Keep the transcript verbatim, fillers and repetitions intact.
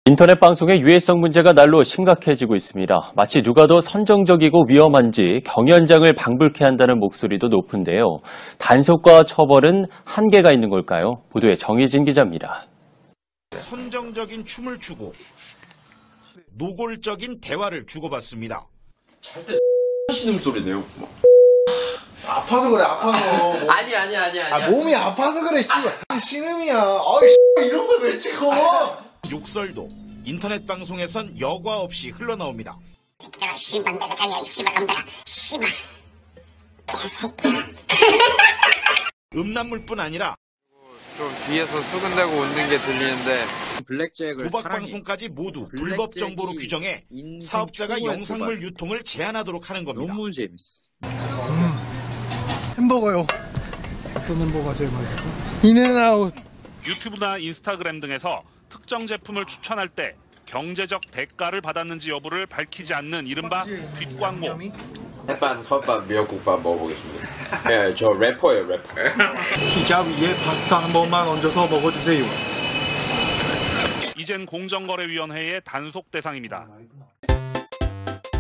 인터넷 방송의 유해성 문제가 날로 심각해지고 있습니다. 마치 누가 더 선정적이고 위험한지 경연장을 방불케 한다는 목소리도 높은데요. 단속과 처벌은 한계가 있는 걸까요? 보도에 정희진 기자입니다. 선정적인 춤을 추고 노골적인 대화를 주고받습니다. 절대 신음소리네요. 아파서 그래, 아파서. 뭐. 아니, 아니, 아니, 아니. 아, 몸이 아파서 그래, 씨발. 신음이야. 아이, 씨발, 이런 걸 왜 찍어? 욕설도 인터넷 방송에선 여과 없이 흘러나옵니다. 내가 씨발 내가 자기야 이 씨발 놈들아 씨발 개새끼야. 음란물뿐 아니라 좀 뒤에서 수근대고 웃는 게 들리는데 블랙잭을 도박 사랑해. 방송까지 모두 불법 정보로 규정해 사업자가 영상물 도박. 유통을 제한하도록 하는 겁니다. 너무 재밌어. 음, 햄버거요. 어떤 햄버거가 제일 맛있었어? 인앤아웃. 유튜브나 인스타그램 등에서 특정 제품을 추천할 때 경제적 대가를 받았는지 여부를 밝히지 않는 이른바 뒷광고. 햇반, 컵밥, 미역국밥 먹어보겠습니다. 네, 저 래퍼예요, 래퍼. 피자 위에 파스타 한 번만 얹어서 먹어주세요. 이젠 공정거래위원회의 단속 대상입니다.